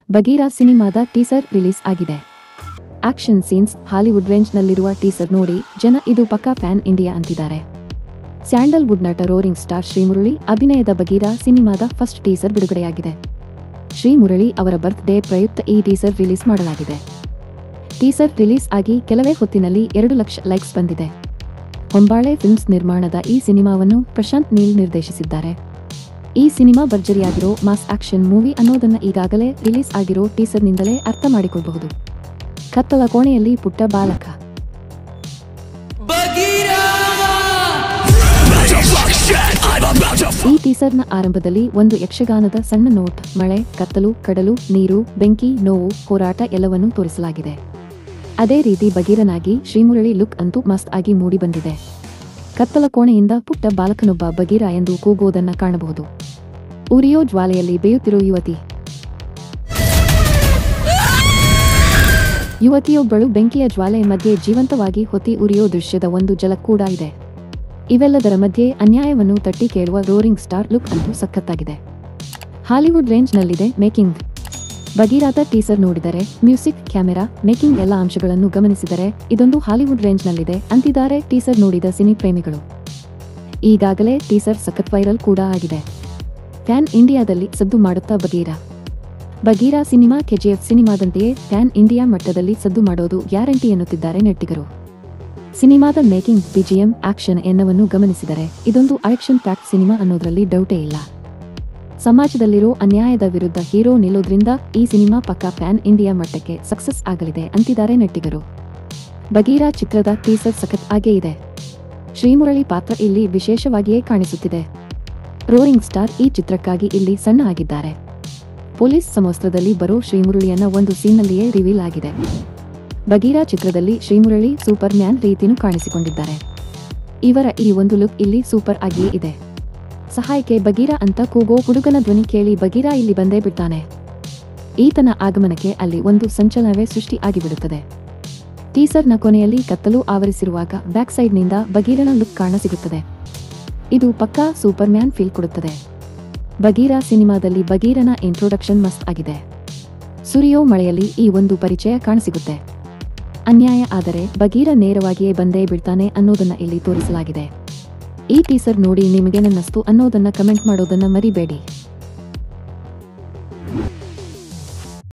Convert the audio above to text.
Bagheera ಸಿನಿಮಾದ teaser release ಆಗಿದೆ. Action scenes, Hollywood ರೇಂಜ್ನಲ್ಲಿರುವ ಟೀಸರ್ ನೋಡಿ ಜನ ಇದು ಪಕ್ಕಾ ಪ್ಯಾನ್ ಇಂಡಿಯಾ ಅಂತಿದ್ದಾರೆ. ಸ್ಯಾಂಡಲ್ವುಡ್ ನಟ ರೋರಿಂಗ್ ಸ್ಟಾರ್ ಶ್ರೀಮುರಳಿ ಅಭಿನಯದ ಬಗೀರಾ ಸಿನಿಮಾದ ಫಸ್ಟ್ ಟೀಸರ್ ಬಿಡುಗಡೆಯಾಗಿದೆ. ಶ್ರೀಮುರಳಿ ಅವರ ಬರ್ತ್ಡೇ ಪ್ರಯುಕ್ತ ಈ ಟೀಸರ್ ರಿಲೀಸ್ ಮಾಡಲಾಗಿದೆ. ಟೀಸರ್ ರಿಲೀಸ್ ಆಗಿ ಕೆಲವೇ ಹೊತ್ತಿನಲ್ಲಿ 2 ಲಕ್ಷ ಲೈಕ್ಸ್ ಬಂದಿದೆ. ಹೊಂಬಾಳೆ ಫಿಲ್ಮ್ಸ್ ನಿರ್ಮಾಣದ ಈ ಸಿನಿಮಾವನ್ನು ಪ್ರಶಾಂತ್ ನೀಲ್ ನಿರ್ದೇಶಿಸಿದ್ದಾರೆ. ಈ ಸಿನಿಮಾ ಭರ್ಜರಿಯಾಗಿರೋ ಮಾಸ್ ಆಕ್ಷನ್ ಮೂವಿ ಅನ್ನೋದನ್ನ ಈಗಾಗಲೇ ರಿಲೀಸ್ ಆಗಿರೋ ಟೀಸರ್ನಿಂದಲೇ ಅರ್ಥ ಮಾಡಿಕೊಳ್ಳಬಹುದು. ಕತ್ತಲ ಕೋಣೆಯಲ್ಲಿ ಪುಟ್ಟ ಬಾಲಕ. ಈ ಟೀಸರ್ನ ಆರಂಭದಲ್ಲಿ ಒಂದು ಯಕ್ಷಗಾನದ ಸಣ್ಣ ನೋಟ್, ಮಳೆ, ಕತ್ತಲು, ಕಡಲು, ನೀರು, ಬೆಂಕಿ, ನೋವು, ಹೋರಾಟ ಎಲ್ಲವನ್ನೂ ತೋರಿಸಲಾಗಿದೆ. ಅದೇ ರೀತಿ ಬಗೀರನಾಗಿ ಶ್ರೀಮುರಳಿ ಲುಕ್ ಅಂತೂ ಮಸ್ತ್ ಆಗಿ ಮೂಡಿ ಬಂದಿದೆ. ಕತ್ತಲ ಕೋಣೆಯಿಂದ ಪುಟ್ಟ ಬಾಲಕನೊಬ್ಬ ಬಗೀರ ಎಂದು ಕೂಗೋದನ್ನ ಕಾಣಬಹುದು. ಉರಿಯೋ ಜ್ವಾಲೆಯಲ್ಲಿ ಬೇಯುತ್ತಿರೋ ಯುವತಿಯೊಬ್ಬಳು ಬೆಂಕಿಯ ಜ್ವಾಲೆ ಮಧ್ಯೆ ಜೀವಂತವಾಗಿ ಹೊತ್ತಿ ಉರಿಯೋ ದೃಶ್ಯದ ಒಂದು ಝಲಕ್ ಕೂಡ ಇದೆ. ಇವೆಲ್ಲದರ ಮಧ್ಯೆ ಅನ್ಯಾಯವನ್ನು ತಟ್ಟಿ ಕೇಳುವ ರೋರಿಂಗ್ ಸ್ಟಾರ್ ಲುಕ್ ಅಂತೂ ಸಖತ್ತಾಗಿದೆ. ಹಾಲಿವುಡ್ ರೇಂಜ್ನಲ್ಲಿದೆ ಮೇಕಿಂಗ್. ಬಗೀರಾದ ಟೀಸರ್ ನೋಡಿದರೆ ಮ್ಯೂಸಿಕ್, ಕ್ಯಾಮೆರಾ, ಮೇಕಿಂಗ್ ಎಲ್ಲ ಅಂಶಗಳನ್ನು ಗಮನಿಸಿದರೆ ಇದೊಂದು ಹಾಲಿವುಡ್ ರೇಂಜ್ನಲ್ಲಿದೆ ಅಂತಿದ್ದಾರೆ ಟೀಸರ್ ನೋಡಿದ ಸಿನಿ ಪ್ರೇಮಿಗಳು. ಈಗಾಗಲೇ ಟೀಸರ್ ಸಖತ್ ವೈರಲ್ ಕೂಡ ಆಗಿದೆ. ಪ್ಯಾನ್ ಇಂಡಿಯಾದಲ್ಲಿ ಸದ್ದು ಮಾಡುತ್ತಾ ಬಗೀರಾ ಸಿನಿಮಾ ಕೆಜಿಎಫ್ ಸಿನಿಮಾದಂತೆಯೇ ಪ್ಯಾನ್ ಇಂಡಿಯಾ ಮಟ್ಟದಲ್ಲಿ ಸದ್ದು ಮಾಡೋದು ಗ್ಯಾರಂಟಿ ಎನ್ನುತ್ತಿದ್ದಾರೆ ನೆಟ್ಟಿಗರು. ಸಿನಿಮಾದ ಮೇಕಿಂಗ್, ಬಿಜಿಎಂ, ಆಕ್ಷನ್ ಎಲ್ಲವನ್ನೂ ಗಮನಿಸಿದರೆ ಇದೊಂದು ಆಕ್ಷನ್ ಪ್ಯಾಕ್ಡ್ ಸಿನಿಮಾ ಅನ್ನೋದ್ರಲ್ಲಿ ಡೌಟೇ ಇಲ್ಲ. ಸಮಾಜದಲ್ಲಿರೋ ಅನ್ಯಾಯದ ವಿರುದ್ಧ ಹೀರೋ ನಿಲ್ಲೋದ್ರಿಂದ ಈ ಸಿನಿಮಾ ಪಕ್ಕಾ ಪ್ಯಾನ್ ಇಂಡಿಯಾ ಮಟ್ಟಕ್ಕೆ ಸಕ್ಸಸ್ ಆಗಲಿದೆ ಅಂತಿದ್ದಾರೆ ನೆಟ್ಟಿಗರು. ಬಗೀರಾ ಚಿತ್ರದ ಟೀಸರ್ ಸಖತ್ ಆಗೇ ಇದೆ. ಶ್ರೀಮುರಳಿ ಪಾತ್ರ ಇಲ್ಲಿ ವಿಶೇಷವಾಗಿಯೇ ಕಾಣಿಸುತ್ತಿದೆ. ರೋರಿಂಗ್ ಸ್ಟಾರ್ ಈ ಚಿತ್ರಕ್ಕಾಗಿ ಇಲ್ಲಿ ಸಣ್ಣ ಆಗಿದ್ದಾರೆ. ಪೊಲೀಸ್ ಸಮವಸ್ತ್ರದಲ್ಲಿ ಬರೋ ಶ್ರೀಮುರಳಿಯನ್ನ ಒಂದು ಸೀನ್ನಲ್ಲಿಯೇ ರಿವೀಲ್ ಆಗಿದೆ. ಬಗೀರಾ ಚಿತ್ರದಲ್ಲಿ ಶ್ರೀಮುರಳಿ ಸೂಪರ್ ಮ್ಯಾನ್ ರೀತಿನೂ ಕಾಣಿಸಿಕೊಂಡಿದ್ದಾರೆ. ಇವರ ಈ ಒಂದು ಲುಕ್ ಇಲ್ಲಿ ಸೂಪರ್ ಆಗಿಯೇ ಇದೆ. ಸಹಾಯಕ್ಕೆ ಬಗೀರಾ ಅಂತ ಕೂಗೋ ಹುಡುಗನ ಧ್ವನಿ ಕೇಳಿ ಬಗೀರಾ ಇಲ್ಲಿ ಬಂದೇ ಬಿಡ್ತಾನೆ. ಈತನ ಆಗಮನಕ್ಕೆ ಅಲ್ಲಿ ಒಂದು ಸಂಚಲನವೇ ಸೃಷ್ಟಿ ಆಗಿಬಿಡುತ್ತದೆ. ಟೀಸರ್ನ ಕೊನೆಯಲ್ಲಿ ಕತ್ತಲು ಆವರಿಸಿರುವಾಗ ಬ್ಯಾಕ್ ಸೈಡ್ನಿಂದ ಬಗೀರನ ಲುಕ್ ಕಾಣಸಿಗುತ್ತದೆ. ಇದು ಪಕ್ಕಾ ಸೂಪರ್ ಮ್ಯಾನ್ ಫೀಲ್ ಕೊಡುತ್ತದೆ. ಬಗೀರಾ ಸಿನಿಮಾದಲ್ಲಿ ಬಗೀರನ ಇಂಟ್ರೊಡಕ್ಷನ್ ಮಸ್ತ್ ಆಗಿದೆ. ಸುರಿಯೋ ಮಳೆಯಲ್ಲಿ ಈ ಒಂದು ಪರಿಚಯ ಕಾಣಸಿಗುತ್ತೆ. ಅನ್ಯಾಯ ಆದರೆ ಬಗೀರ ನೇರವಾಗಿಯೇ ಬಂದೇ ಬಿಡ್ತಾನೆ ಅನ್ನೋದನ್ನ ಇಲ್ಲಿ ತೋರಿಸಲಾಗಿದೆ. ಈ ಟೀಸರ್ ನೋಡಿ ನಿಮಗೆ ನನ್ನಸ್ತು ಅನ್ನೋದನ್ನ ಕಮೆಂಟ್ ಮಾಡೋದನ್ನ ಮರಿಬೇಡಿ.